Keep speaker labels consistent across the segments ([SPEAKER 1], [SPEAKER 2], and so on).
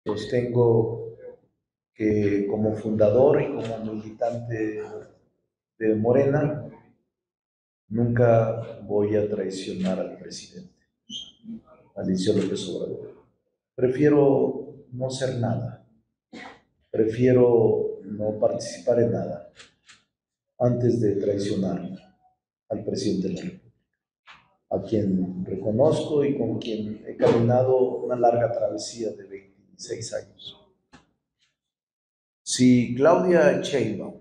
[SPEAKER 1] Sostengo que como fundador y como militante de Morena, nunca voy a traicionar al presidente, Alicia López Obrador. Prefiero no ser nada, prefiero no participar en nada antes de traicionar al presidente de la República, a quien reconozco y con quien he caminado una larga travesía de 26 años. Si Claudia Sheinbaum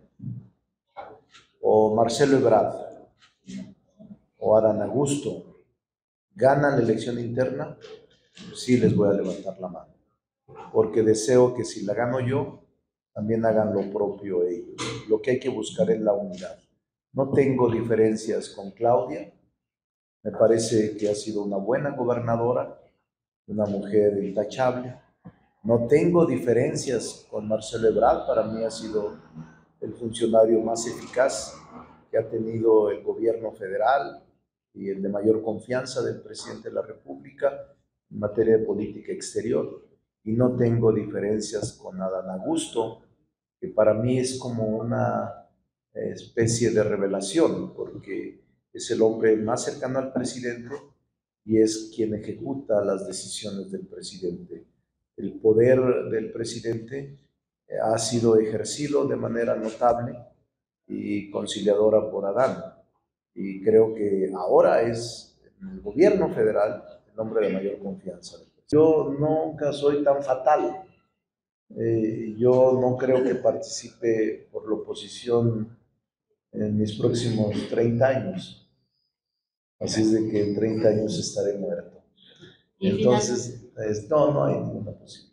[SPEAKER 1] o Marcelo Ebrard o Adán Augusto ganan la elección interna, sí les voy a levantar la mano, porque deseo que si la gano yo, también hagan lo propio ellos. Lo que hay que buscar es la unidad. No tengo diferencias con Claudia, me parece que ha sido una buena gobernadora, una mujer intachable. No tengo diferencias con Marcelo Ebrard, para mí ha sido el funcionario más eficaz que ha tenido el gobierno federal y el de mayor confianza del presidente de la República en materia de política exterior. Y no tengo diferencias con Adán Augusto, que para mí es como una especie de revelación, porque es el hombre más cercano al presidente y es quien ejecuta las decisiones del presidente. El poder del presidente ha sido ejercido de manera notable y conciliadora por Adán. Y creo que ahora es el gobierno federal el hombre de mayor confianza. Yo nunca soy tan fatal. Yo no creo que participe por la oposición en mis próximos 30 años. Así es de que en 30 años estaré muerto. Entonces, no hay ninguna posibilidad.